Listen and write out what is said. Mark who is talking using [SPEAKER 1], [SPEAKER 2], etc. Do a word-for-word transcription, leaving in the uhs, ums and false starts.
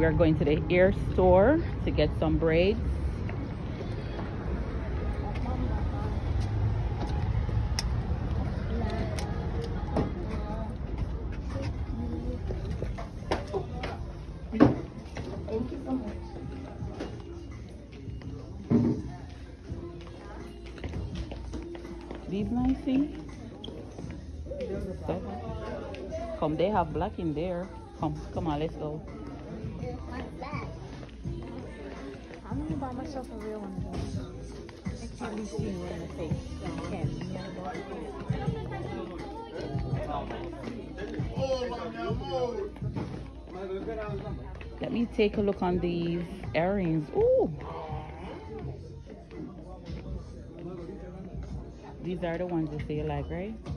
[SPEAKER 1] are going to the hair store to get some braids.
[SPEAKER 2] Thank you so much.
[SPEAKER 1] These nice, see? Come, they have black in there. Come, come on, let's go.
[SPEAKER 2] What's that? I'm gonna buy myself a real one of those. I can't be seen in the face. I can't.
[SPEAKER 1] Let me take a look on these earrings. Ooh! These are the ones that say you like, right?